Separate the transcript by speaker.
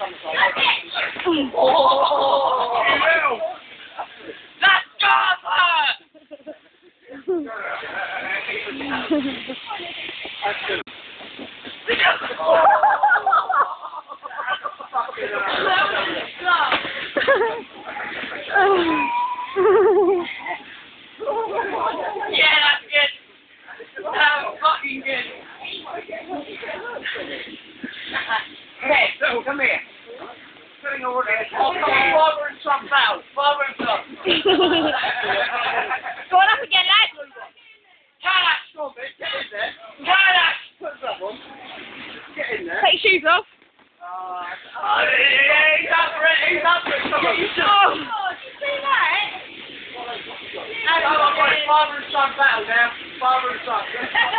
Speaker 1: Oh! That's Garza! Yeah, that's good. That's fucking good.
Speaker 2: Hey, so come here. Sitting over there.
Speaker 1: Oh, come on, father and son battle. Father and son.
Speaker 3: Go on up again, lad.
Speaker 1: Kalash, go on, mate. Get in there. Kalash.
Speaker 2: Put that one. Get in there.
Speaker 3: Take your shoes off.
Speaker 1: Oh, yeah, he's up for it. He's up for it. Come on, you should.
Speaker 3: Oh, did you see that?
Speaker 1: Come on, boys. Father and son battle now. Father and son.